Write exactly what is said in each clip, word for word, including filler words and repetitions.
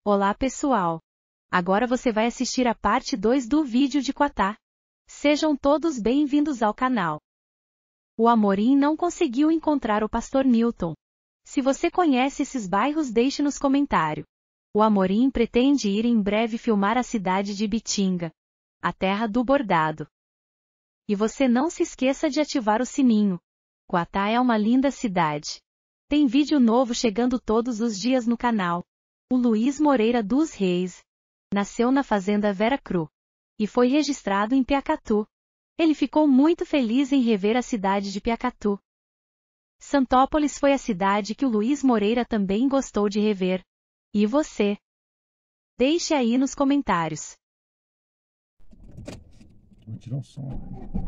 Olá pessoal! Agora você vai assistir a parte dois do vídeo de Quatá. Sejam todos bem-vindos ao canal. O Amorim não conseguiu encontrar o pastor Newton. Se você conhece esses bairros, deixe nos comentários. O Amorim pretende ir em breve filmar a cidade de Ibitinga, a terra do bordado. E você não se esqueça de ativar o sininho. Quatá é uma linda cidade. Tem vídeo novo chegando todos os dias no canal. O Luiz Moreira dos Reis nasceu na fazenda Vera Cruz e foi registrado em Piacatu. Ele ficou muito feliz em rever a cidade de Piacatu. Santópolis foi a cidade que o Luiz Moreira também gostou de rever. E você? Deixe aí nos comentários. Vou tirar o som.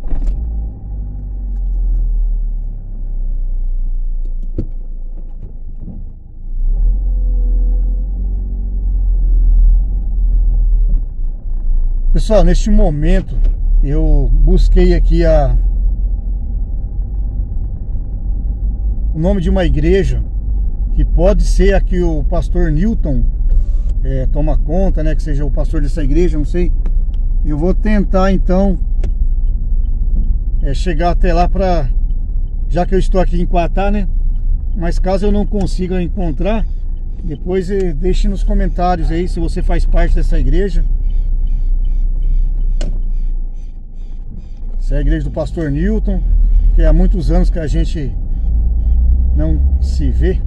Pessoal, neste momento eu busquei aqui a o nome de uma igreja que pode ser a que o pastor Newton é, toma conta, né? Que seja o pastor dessa igreja, não sei. Eu vou tentar então é, chegar até lá para, já que eu estou aqui em Quatá, né? Mas caso eu não consiga encontrar, depois é, deixe nos comentários aí se você faz parte dessa igreja. Essa é a igreja do pastor Newton, que há muitos anos que a gente não se vê.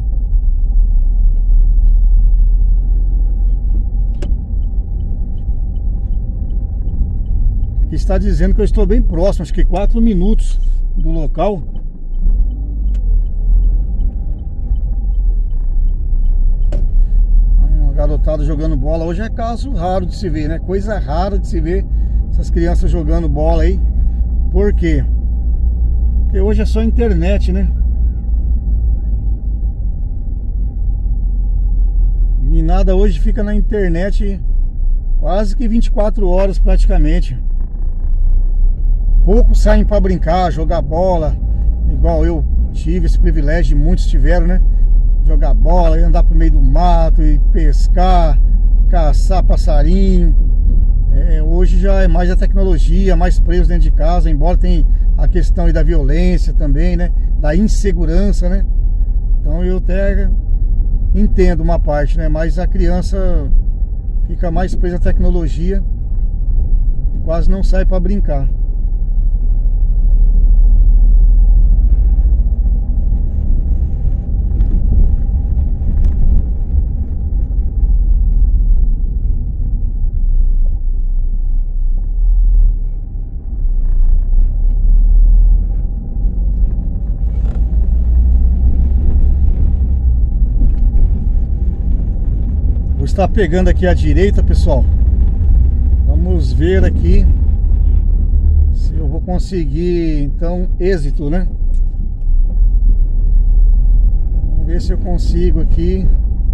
Aqui está dizendo que eu estou bem próximo, acho que quatro minutos do local. Uma garotada jogando bola. Hoje é caso raro de se ver, né? Coisa rara de se ver essas crianças jogando bola aí. Por quê? Porque hoje é só internet, né? E nada hoje fica na internet quase que vinte e quatro horas praticamente. Poucos saem para brincar, jogar bola, igual eu tive esse privilégio, muitos tiveram, né? Jogar bola, andar pro meio do mato e pescar, caçar passarinho. É, hoje já é mais a tecnologia, mais preso dentro de casa, embora tenha a questão aí da violência também, né? Da insegurança, né? Então eu até entendo uma parte, né? Mas a criança fica mais presa à tecnologia e quase não sai para brincar. Está pegando aqui à direita, pessoal. Vamos ver aqui se eu vou conseguir então êxito, né? Vamos ver se eu consigo aqui.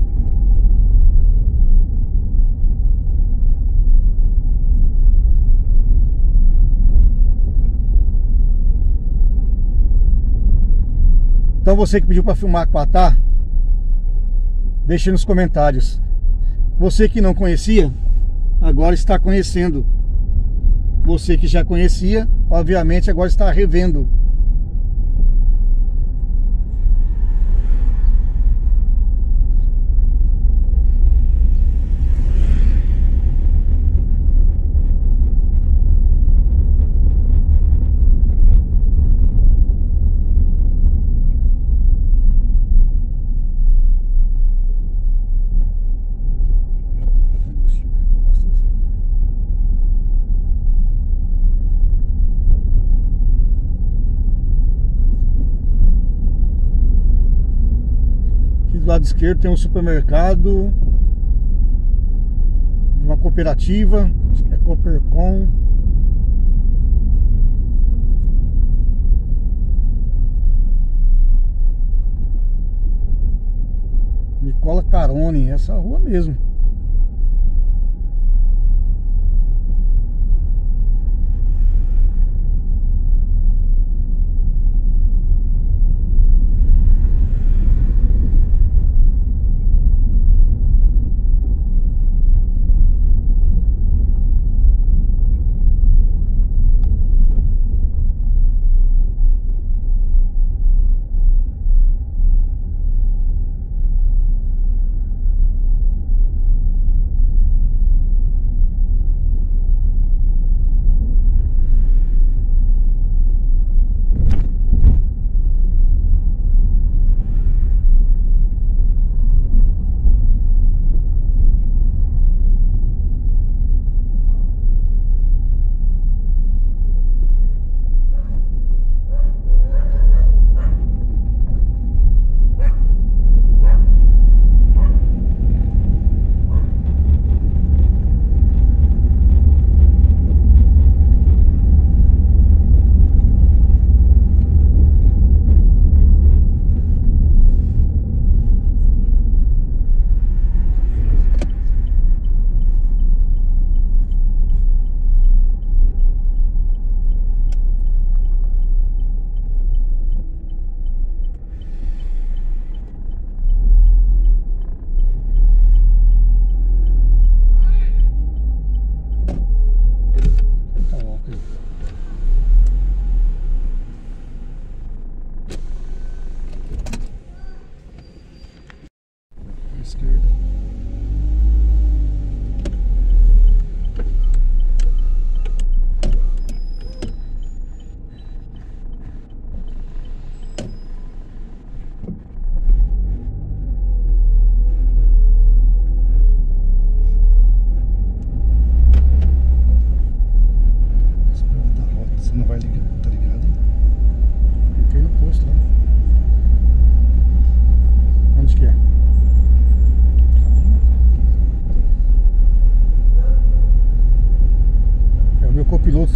Então você que pediu para filmar Quatá, deixe nos comentários. Você que não conhecia, agora está conhecendo. Você que já conhecia, obviamente agora está revendo. Do lado esquerdo tem um supermercado, uma cooperativa, acho que é Coopercom. Nicola Carone, essa rua mesmo.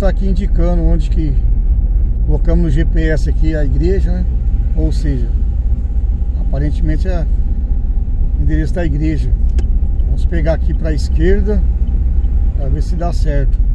está aqui indicando onde que colocamos no G P S aqui a igreja, né? Ou seja, aparentemente é o endereço da igreja. Vamos pegar aqui para a esquerda para ver se dá certo.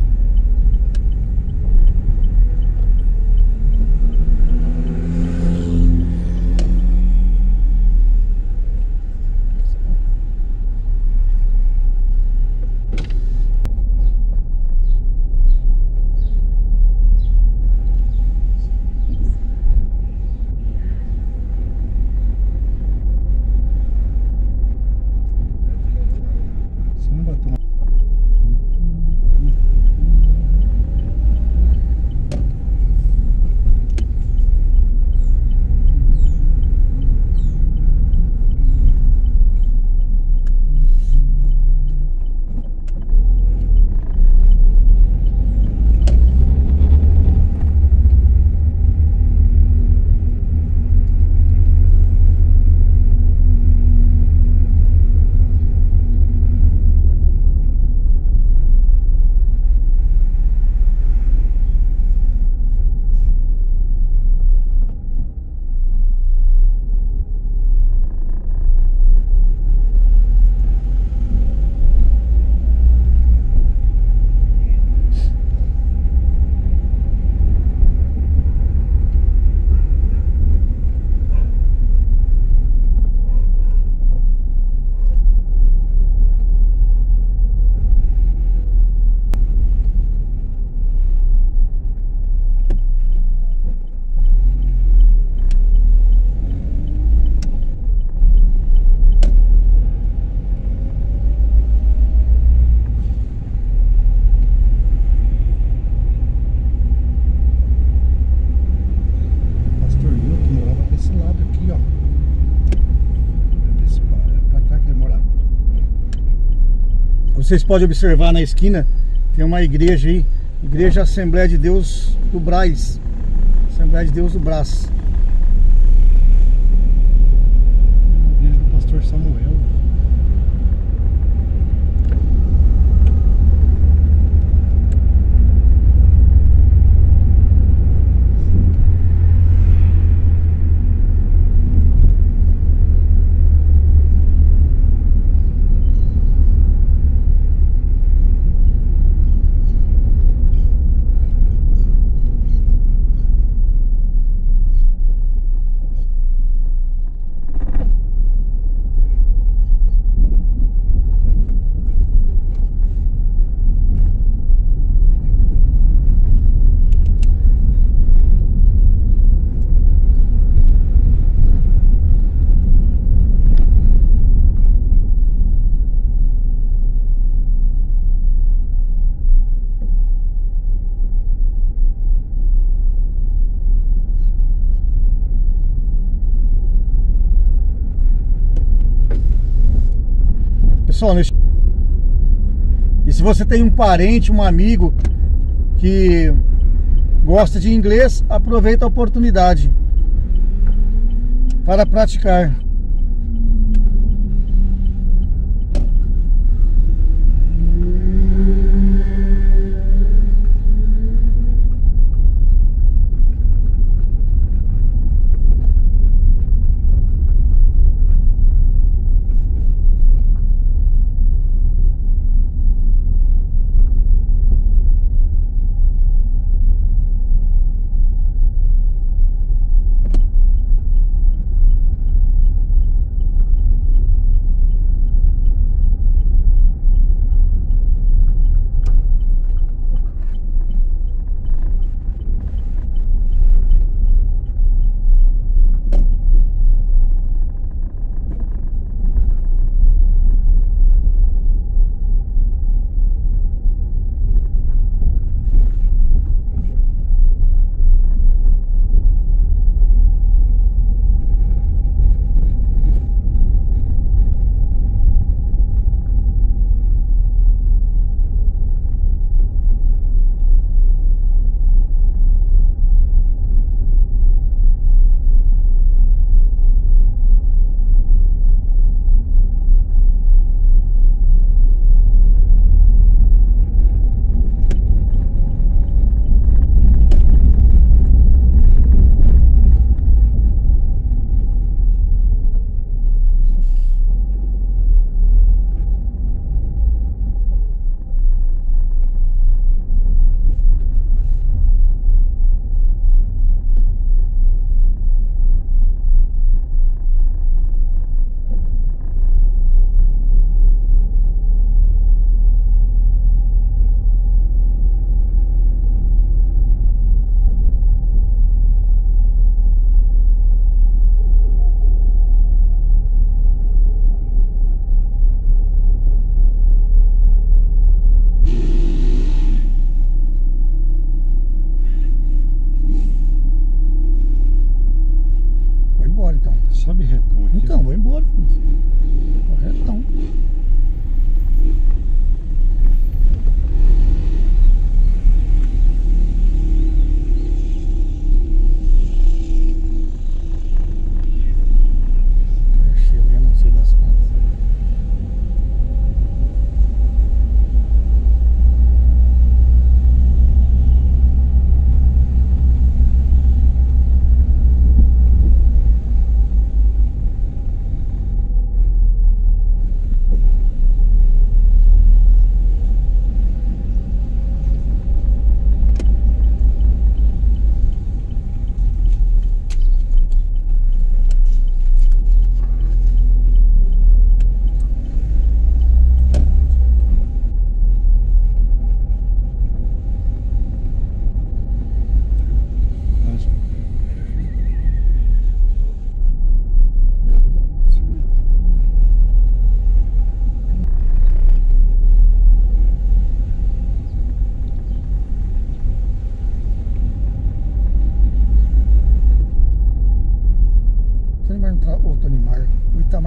Vocês podem observar na esquina, tem uma igreja aí, Igreja Assembleia de Deus do Brás, Assembleia de Deus do Brás. Igreja do Pastor Samuel. Pessoal, nesse... e se você tem um parente, um amigo que gosta de inglês, aproveita a oportunidade para praticar.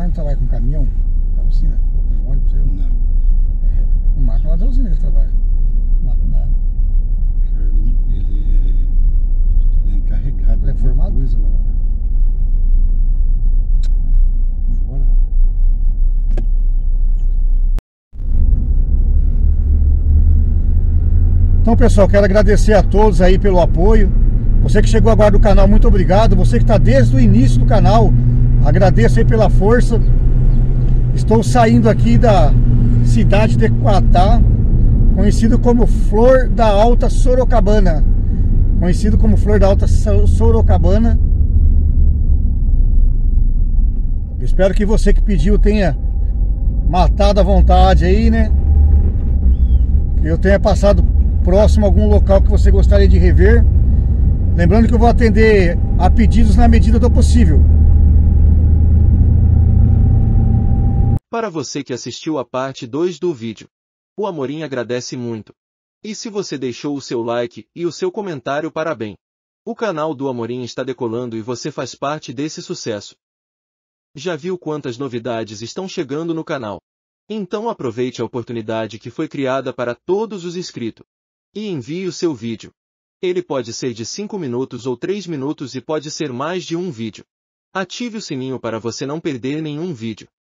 Mas não trabalha com caminhão? Tá oficina? Com ônibus? Eu? Não. É, o Marco lá da usina ele trabalha. Marco da... Ele, ele, é, ele é encarregado. Ele é de formado? Coisa lá. Bora. Então, pessoal, quero agradecer a todos aí pelo apoio. Você que chegou agora do canal, muito obrigado. Você que está desde o início do canal, agradeço aí pela força. Estou saindo aqui da cidade de Quatá, conhecido como Flor da Alta Sorocabana. Conhecido como Flor da Alta Sorocabana. Espero que você que pediu tenha matado à vontade aí, né? Que eu tenha passado próximo a algum local que você gostaria de rever. Lembrando que eu vou atender a pedidos na medida do possível. Para você que assistiu a parte dois do vídeo, o Amorim agradece muito. E se você deixou o seu like e o seu comentário, parabéns. O canal do Amorim está decolando e você faz parte desse sucesso. Já viu quantas novidades estão chegando no canal? Então aproveite a oportunidade que foi criada para todos os inscritos. E envie o seu vídeo. Ele pode ser de cinco minutos ou três minutos e pode ser mais de um vídeo. Ative o sininho para você não perder nenhum vídeo.